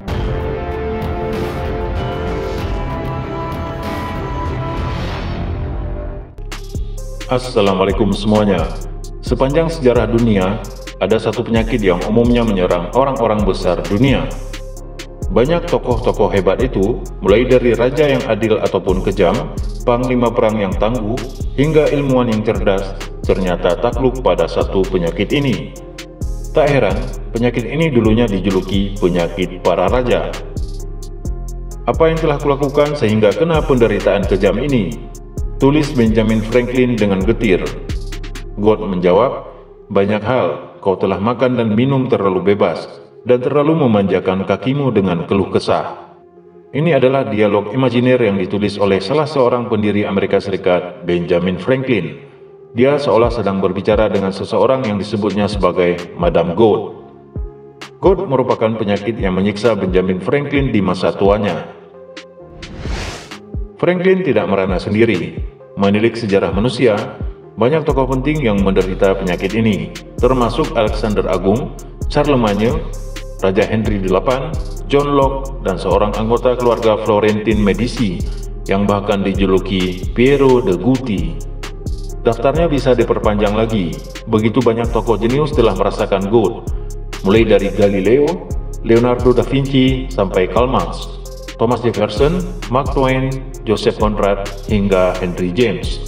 Assalamualaikum semuanya. Sepanjang sejarah dunia, ada satu penyakit yang umumnya menyerang orang-orang besar dunia. Banyak tokoh-tokoh hebat itu, mulai dari raja yang adil ataupun kejam, panglima perang yang tangguh, hingga ilmuwan yang cerdas, ternyata takluk pada satu penyakit ini. Tak heran, penyakit ini dulunya dijuluki penyakit para raja. Apa yang telah kulakukan sehingga kena penderitaan kejam ini? Tulis Benjamin Franklin dengan getir. God menjawab, banyak hal, kau telah makan dan minum terlalu bebas, dan terlalu memanjakan kakimu dengan keluh kesah. Ini adalah dialog imajiner yang ditulis oleh salah seorang pendiri Amerika Serikat, Benjamin Franklin. Dia seolah sedang berbicara dengan seseorang yang disebutnya sebagai Madam God. God merupakan penyakit yang menyiksa Benjamin Franklin di masa tuanya. Franklin tidak merana sendiri. Menilik sejarah manusia, banyak tokoh penting yang menderita penyakit ini, termasuk Alexander Agung, Charlemagne, Raja Henry VIII, John Locke, dan seorang anggota keluarga Florentine Medici yang bahkan dijuluki Piero de Guti. Daftarnya bisa diperpanjang lagi, begitu banyak tokoh jenius telah merasakan God, mulai dari Galileo, Leonardo da Vinci, sampai Karl Marx, Thomas Jefferson, Mark Twain, Joseph Conrad, hingga Henry James.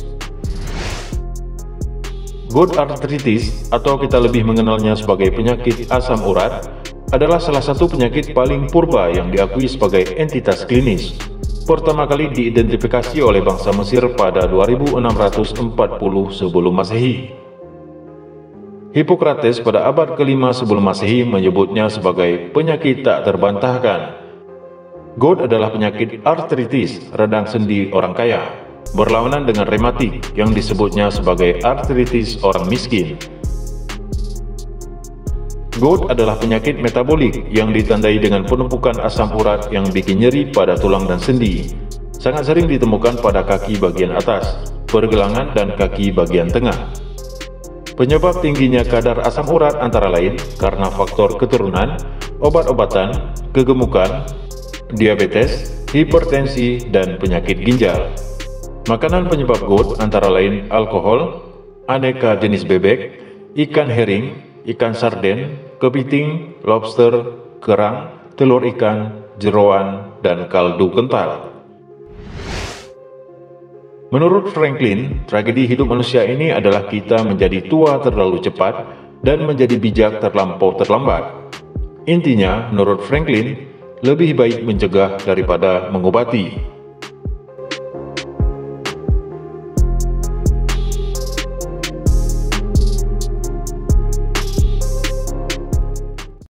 God arthritis, atau kita lebih mengenalnya sebagai penyakit asam urat, adalah salah satu penyakit paling purba yang diakui sebagai entitas klinis. Pertama kali diidentifikasi oleh bangsa Mesir pada 2640 sebelum Masehi. Hippocrates pada abad ke-5 sebelum Masehi menyebutnya sebagai penyakit tak terbantahkan. God adalah penyakit artritis, radang sendi orang kaya, berlawanan dengan rematik yang disebutnya sebagai artritis orang miskin. God adalah penyakit metabolik yang ditandai dengan penumpukan asam urat yang bikin nyeri pada tulang dan sendi. Sangat sering ditemukan pada kaki bagian atas, pergelangan, dan kaki bagian tengah. Penyebab tingginya kadar asam urat antara lain karena faktor keturunan, obat-obatan, kegemukan, diabetes, hipertensi, dan penyakit ginjal. Makanan penyebab God antara lain alkohol, aneka jenis bebek, ikan herring, ikan sarden, kepiting, lobster, kerang, telur ikan, jeroan, dan kaldu kental. Menurut Franklin, tragedi hidup manusia ini adalah kita menjadi tua terlalu cepat dan menjadi bijak terlampau terlambat. Intinya, menurut Franklin, lebih baik mencegah daripada mengobati.